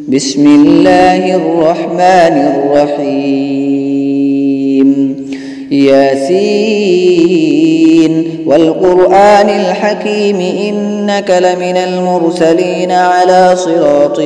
بسم الله الرحمن الرحيم ياسين والقرآن الحكيم إنك لمن المرسلين على صراط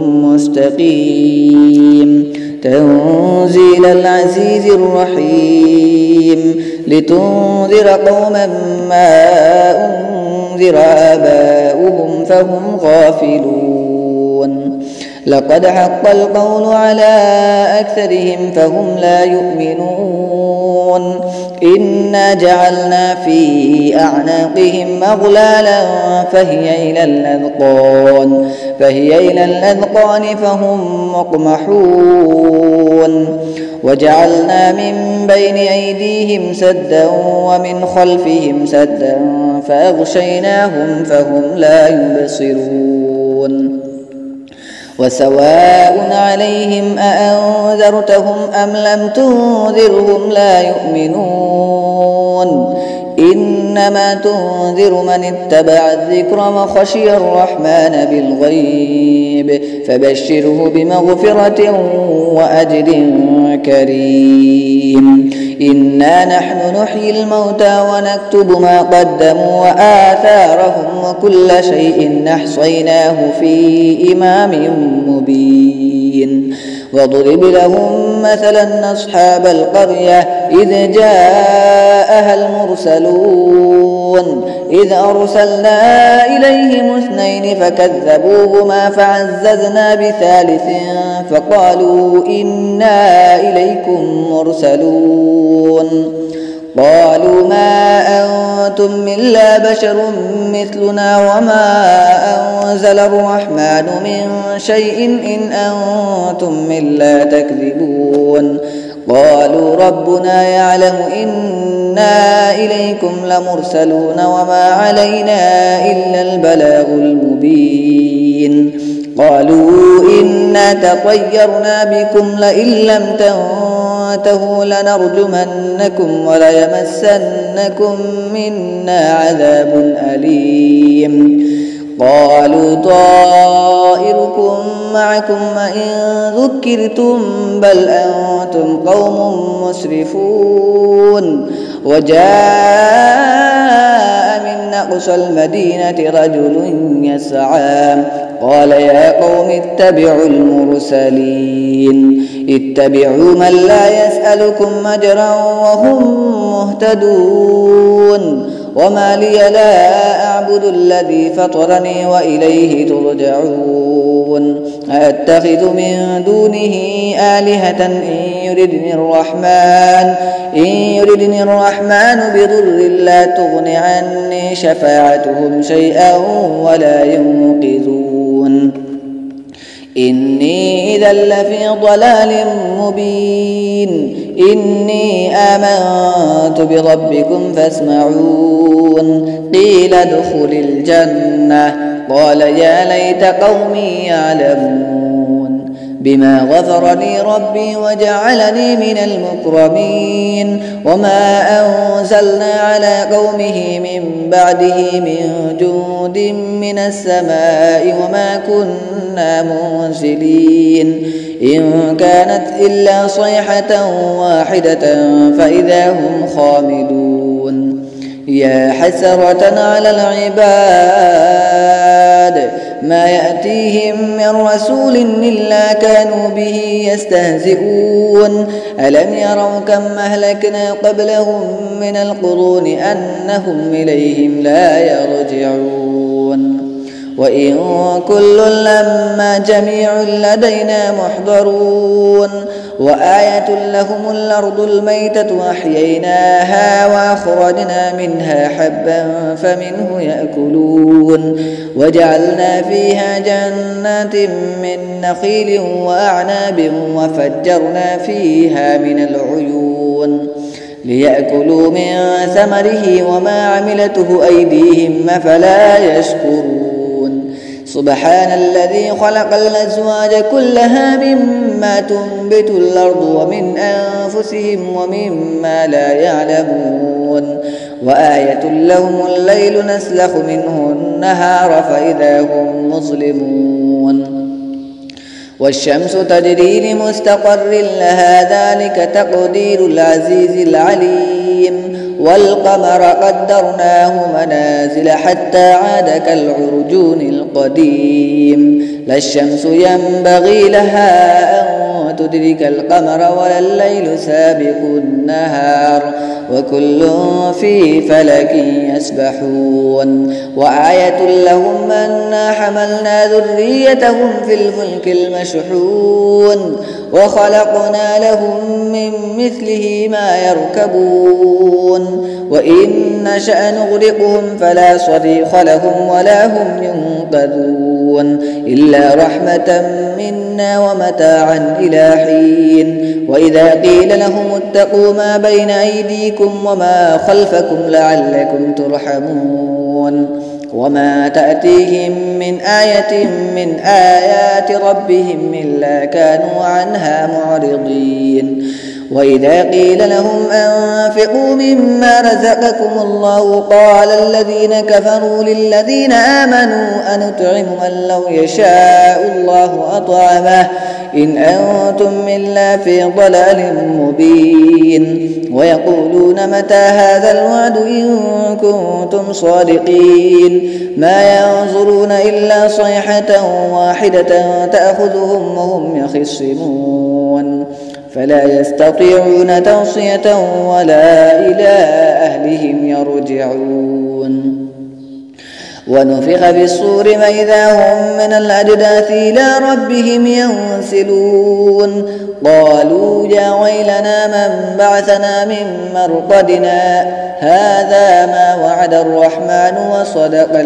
مستقيم تنزيل العزيز الرحيم لتنذر قوما ما أنذر آباؤهم فهم غافلون لقد حق القول على أكثرهم فهم لا يؤمنون إنا جعلنا في أعناقهم أغلالا فهي إلى الأذقان فهم مقمحون وجعلنا من بين أيديهم سدا ومن خلفهم سدا فأغشيناهم فهم لا يبصرون وسواء عليهم أأنذرتهم أم لم تنذرهم لا يؤمنون إنما تنذر من اتبع الذكر وخشي الرحمن بالغيب فبشره بمغفرة وأجر كريم إنا نحن نحيي الموتى ونكتب ما قدموا وآثارهم وكل شيء أحصيناه في إمام مبين واضرب لهم مثلا أصحاب القرية إذ جاءها المرسلون إذ أرسلنا إليهم اثنين فكذبوهما فعززنا بثالث فقالوا إنا إليكم مرسلون قالوا ما أنتم إلا بشر مثلنا وما أنزل الرحمن من شيء إن أنتم إلا تكذبون قالوا ربنا يعلم إنا إليكم لمرسلون وما علينا إلا البلاغ المبين قالوا إنا تطيرنا بكم لئن لم تنتهوا لنرجمنكم وليمسنكم منا عذاب أليم قالوا طائركم معكم وإن ذكرتم بل أنتم قوم مسرفون وجاء من أقصى المدينة رجل يسعى قال يا قوم اتبعوا المرسلين اتبعوا من لا يسألكم أجرا وهم مهتدون وما لي لا أعبد الذي فطرني وإليه ترجعون أتخذ من دونه آلهة إن يردني الرحمن بضر لا تغن عني شفاعتهم شيئا ولا ينقذون إني إذا لفي ضلال مبين إني آمنت بربكم فاسمعون قيل ادخل الجنة قال يا ليت قومي يعلمون بما غفر لي ربي وجعلني من المكرمين وما أنزلنا على قومه من بعده من جند من السماء وما كنا منزلين إن كانت إلا صيحة واحدة فإذا هم خامدون يا حسرة على العباد ما يأتيهم من رسول إلا كانوا به يستهزئون ألم يروا كم أهلكنا قبلهم من القرون أنهم إليهم لا يرجعون وإن كل لما جميع لدينا محضرون وآية لهم الأرض الميتة أحييناها وأخرجنا منها حبا فمنه يأكلون وجعلنا فيها جنات من نخيل وأعناب وفجرنا فيها من العيون ليأكلوا من ثمره وما عملته أيديهم أفلا يشكرون سبحان الذي خلق الأزواج كلها مما تنبت الأرض ومن أنفسهم ومما لا يعلمون وآية لهم الليل نسلخ منه النهار فإذا هم مظلمون والشمس تجري لمستقر لها ذلك تقدير العزيز العليم والقمر قدرناه منازل حتى عاد كالعرجون القديم لا الشمس ينبغي لها أن تدرك القمر ولا الليل سابق النهار وكل في فلك يسبحون وآية لهم أنا حملنا ذريتهم في الفلك المشحون وخلقنا لهم من مثله ما يركبون وإن نشأ نغرقهم فلا صريخ لهم ولا هم ينقذون إلا رحمة منا ومتاعا إلى حين وإذا قيل لهم اتقوا ما بين أيديكم وما خلفكم لعلكم ترحمون وما تأتيهم من آية من آيات ربهم إلا كانوا عنها معرضين وإذا قيل لهم أنفقوا مما رزقكم الله قال الذين كفروا للذين آمنوا أنطعم من لو يشاء الله أطعمه إن أنتم إلا في ضلال مبين ويقولون متى هذا الوعد إن كنتم صادقين ما ينظرون إلا صيحة واحدة تأخذهم وهم يخصمون فلا يستطيعون توصية ولا إلى أهلهم يرجعون ونفخ في الصور فإذا هم من الأجداث إلى ربهم ينسلون قالوا يا ويلنا من بعثنا من مرقدنا هذا ما وعد الرحمن وصدق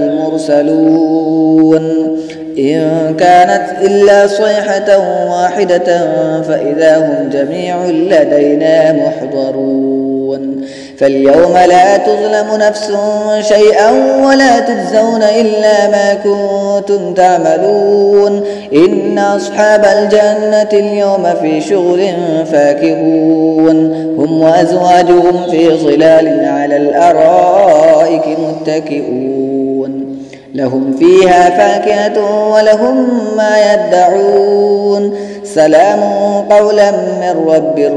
المرسلون إن كانت إلا صيحة واحدة فإذا هم جميع لدينا محضرون فاليوم لا تظلم نفس شيئا ولا تجزون إلا ما كنتم تعملون إن أصحاب الجنة اليوم في شغل فاكهون هم وأزواجهم في ظلال على الأرائك متكئون لهم فيها فاكهة ولهم ما يدعون سلام قولا من رب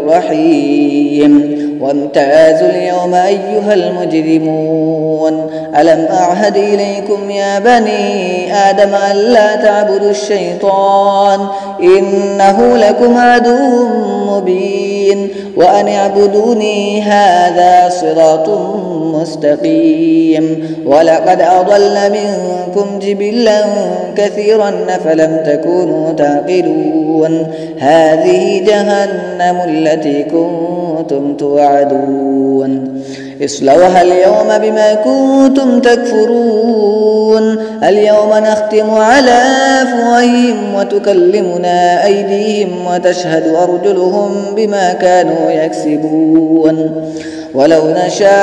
رحيم وامتازوا اليوم أيها المجرمون ألم أعهد إليكم يا بني آدم ألا تعبدوا الشيطان إنه لكم عدو مبين وأن اعبدوني هذا صراط مستقيم ولقد أضل منكم جبلا كثيرا فلم تكونوا تعقلون هذه جهنم التي كنتم توعدون اصلوها اليوم بما كنتم تكفرون اليوم نختم على أفواههم وتكلمنا أيديهم وتشهد أرجلهم بما كانوا يكسبون ولو نشاء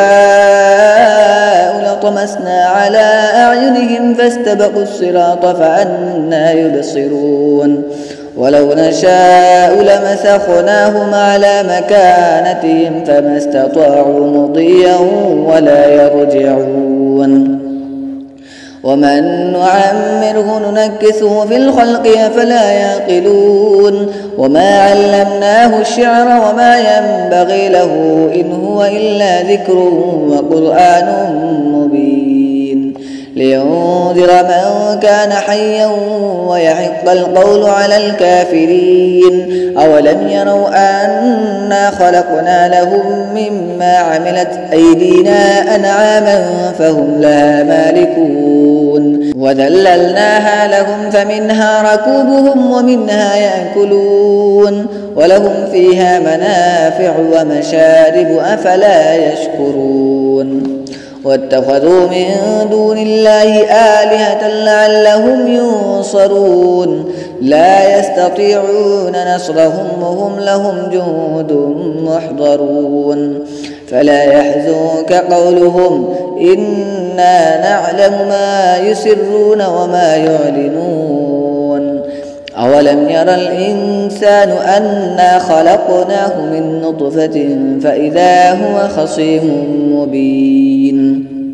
لطمسنا على أعينهم فاستبقوا الصراط فأنى يبصرون ولو نشاء لمسخناهم على مكانتهم فما استطاعوا مضيا ولا يرجعون ومن نعمره ننكسه في الخلق أفلا يعقلون وما علمناه الشعر وما ينبغي له إن هو إلا ذكر وقرآن مبين لينذر من كان حيا ويحق القول على الكافرين أولم يروا أنا خلقنا لهم مما عملت أيدينا أنعاما فهم لها مالكون وذللناها لهم فمنها ركوبهم ومنها يأكلون ولهم فيها منافع ومشارب أفلا يشكرون واتخذوا من دون الله آلهة لعلهم ينصرون لا يستطيعون نصرهم وهم لهم جند محضرون فلا يحزنك قولهم إنا نعلم ما يسرون وما يعلنون أولم يرى الإنسان أنا خلقناه من نطفة فإذا هو خصيم مبين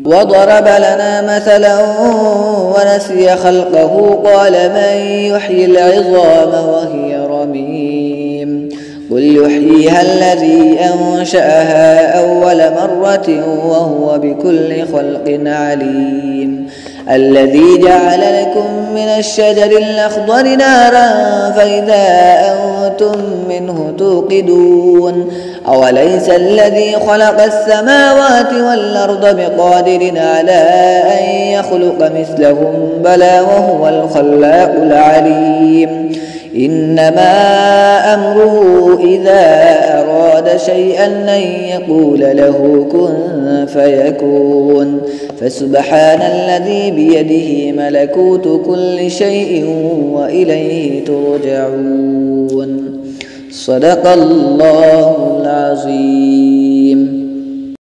وضرب لنا مثلا ونسي خلقه قال من يحيي العظام وهي رميم قل يحييها الذي أنشأها أول مرة وهو بكل خلق عليم الذي جعل لكم من الشجر الأخضر نارا فإذا أنتم منه توقدون أوليس الذي خلق السماوات والأرض بقادر على أن يخلق مثلهم بلى وهو الخلاق العليم إنما أمره إذا أراد شيئا أن يقول له كن فيكون فسبحان الذي بيده ملكوت كل شيء وإليه ترجعون صدق الله العظيم.